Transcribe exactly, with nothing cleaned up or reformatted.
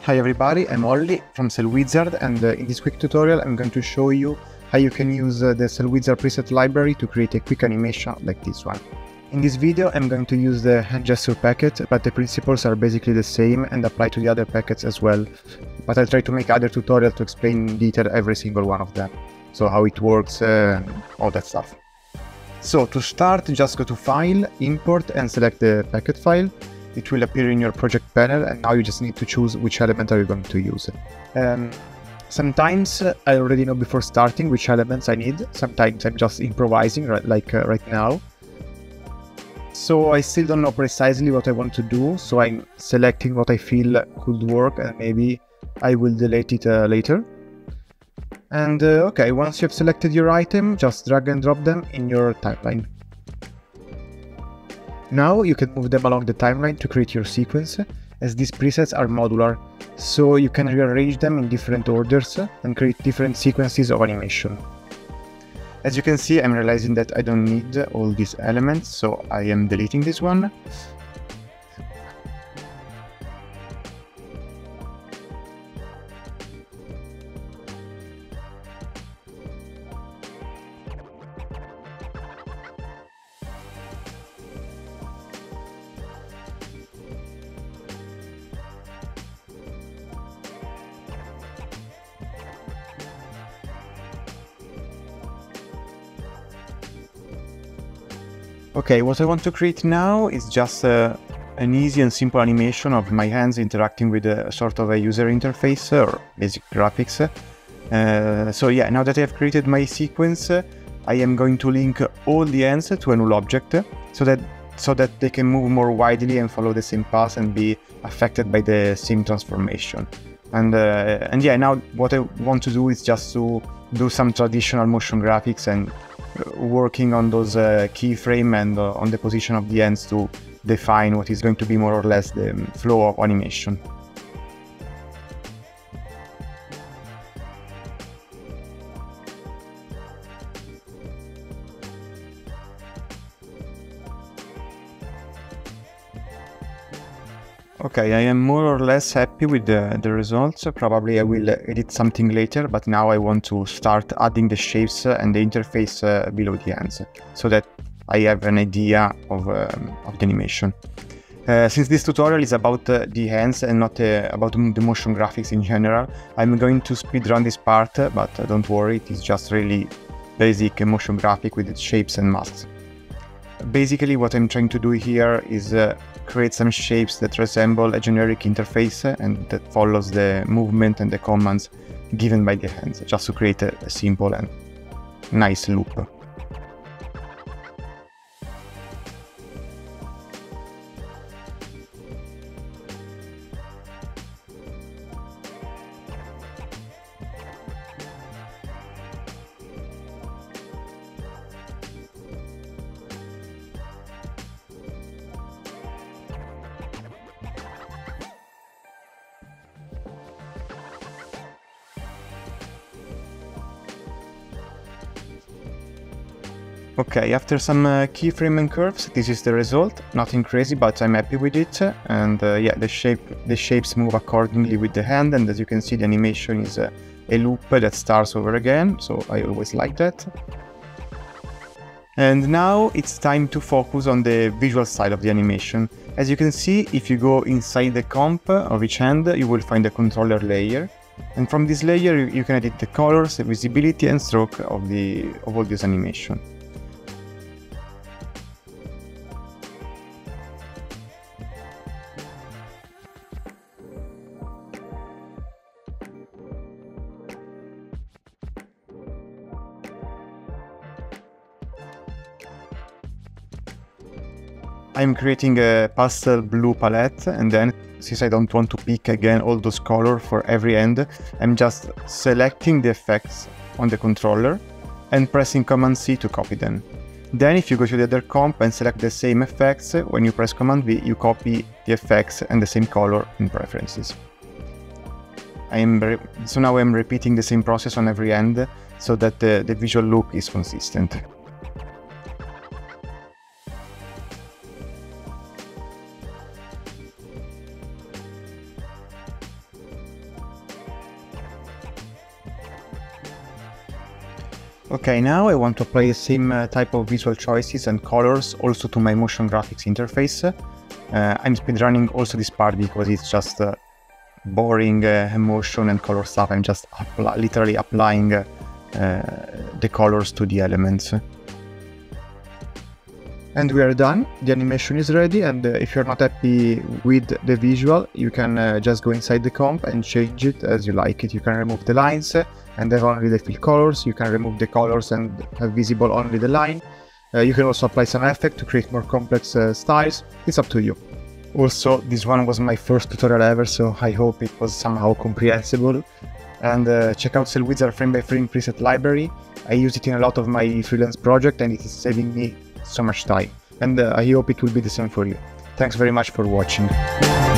Hi everybody, I'm Olli from Cel Wizard, and uh, in this quick tutorial I'm going to show you how you can use uh, the Cel Wizard preset library to create a quick animation like this one. In this video I'm going to use the hand gesture packet, but the principles are basically the same and apply to the other packets as well. But I'll try to make other tutorials to explain in detail every single one of them. So how it works, uh, all that stuff. So to start, just go to File, Import and select the packet file. It will appear in your project panel, and now you just need to choose which element are you going to use. Um, sometimes uh, I already know before starting which elements I need. Sometimes I'm just improvising, right, like uh, right now. So I still don't know precisely what I want to do, so I'm selecting what I feel could work, and maybe I will delete it uh, later. And uh, okay, once you've selected your item, just drag and drop them in your timeline. Now you can move them along the timeline to create your sequence, as these presets are modular, so you can rearrange them in different orders and create different sequences of animation. As you can see, I'm realizing that I don't need all these elements, so I am deleting this one. Okay, what I want to create now is just uh, an easy and simple animation of my hands interacting with a sort of a user interface or basic graphics. Uh, so yeah, now that I have created my sequence, uh, I am going to link all the hands to a null object so that so that they can move more widely and follow the same path and be affected by the same transformation. And uh, and yeah, now what I want to do is just to do some traditional motion graphics and working on those uh, keyframe and uh, on the position of the hands to define what is going to be more or less the flow of animation. Okay, I am more or less happy with the, the results. Probably I will edit something later, but now I want to start adding the shapes and the interface uh, below the hands, so that I have an idea of, um, of the animation. Uh, since this tutorial is about uh, the hands and not uh, about the motion graphics in general, I'm going to speed run this part, uh, but uh, don't worry, it is just really basic motion graphic with its shapes and masks. Basically what I'm trying to do here is uh, create some shapes that resemble a generic interface and that follows the movement and the commands given by the hands, just to create a, a simple and nice loop. Okay, after some uh, keyframe and curves, this is the result. Nothing crazy, but I'm happy with it. And uh, yeah, the shape, the shapes move accordingly with the hand, and as you can see, the animation is uh, a loop that starts over again. So I always like that. And now it's time to focus on the visual side of the animation. As you can see, if you go inside the comp of each hand, you will find the controller layer. And from this layer, you can edit the colors, the visibility, and stroke of the of all this animation. I'm creating a pastel blue palette, and then, since I don't want to pick again all those colors for every end, I'm just selecting the effects on the controller and pressing Command C to copy them. Then if you go to the other comp and select the same effects, when you press Command V, you copy the effects and the same color in preferences. I am so now I'm repeating the same process on every end so that the, the visual look is consistent. Okay, now I want to apply the same uh, type of visual choices and colors also to my motion graphics interface. Uh, I'm speedrunning also this part because it's just uh, boring uh, motion and color stuff. I'm just apply literally applying uh, uh, the colors to the elements. And we are done. The animation is ready, and uh, if you're not happy with the visual, you can uh, just go inside the comp and change it as you like it. You can remove the lines uh, and have only the fill colors. You can remove the colors and have visible only the line. Uh, you can also apply some effect to create more complex uh, styles. It's up to you. Also, this one was my first tutorial ever, so I hope it was somehow comprehensible. And uh, check out Cel Wizard frame by frame preset library. I use it in a lot of my freelance project and it is saving me so much time, and uh, I hope it will be the same for you. Thanks very much for watching.